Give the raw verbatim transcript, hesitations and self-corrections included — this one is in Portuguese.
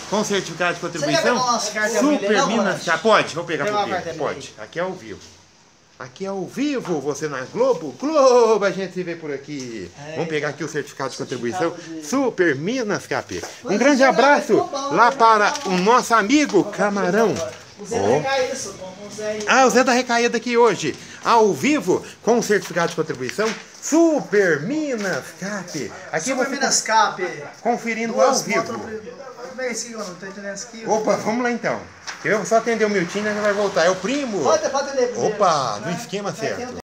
com certificado de contribuição. Você quer pegar nossa carta Super não, Minas Cap. Pode, vou pegar Pega pro uma Pedro. carta Pode. Aqui é ao vivo. Aqui é ao vivo, você na Globo. Globo, a gente se vê por aqui. É, Vamos pegar aqui o certificado de contribuição. certificado de- Super Minas Cap. Um Mas grande você abraço vai- vai- lá vai- para vai- o nosso amigo Camarão. O Zé Ó. vai isso, com o Zé. Ah, o Zé da Recaída aqui hoje, ao vivo, com o certificado de contribuição Super Minas Cap. Aqui Super você Minas Cap. conferindo Duas ao motos no vivo. primeiro. Como é isso aqui, eu não tô entendendo isso aqui. Opa, vamos lá então. Eu vou só atender o Miltinho e já vai voltar. É o primo. Pode, pode atender primeiro. Opa, no esquema certo.